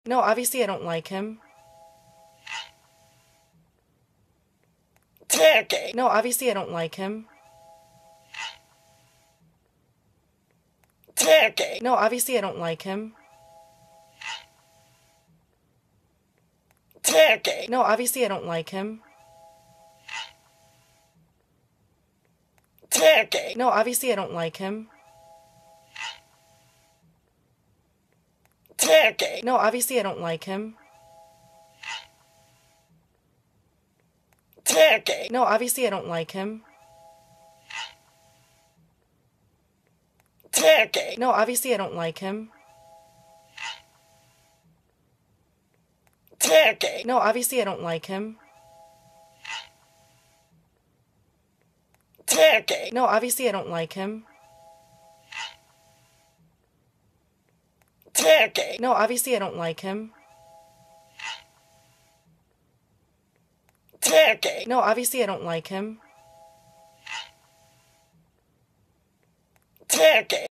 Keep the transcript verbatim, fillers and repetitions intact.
No, obviously I don't like him. Turkey. No, obviously I don't like him. Turkey. No, obviously I don't like him. Turkey. No, obviously I don't like him. Turkey. No, obviously I don't like him. Turkey. No, obviously I don't like him. Turkey. No, obviously I don't like him. Turkey. No, obviously I don't like him. Turkey. No, obviously I don't like him. Turkey. No, obviously I don't like him. Turkey. No, obviously I don't like him. Turkey. No, obviously I don't like him. Turkey.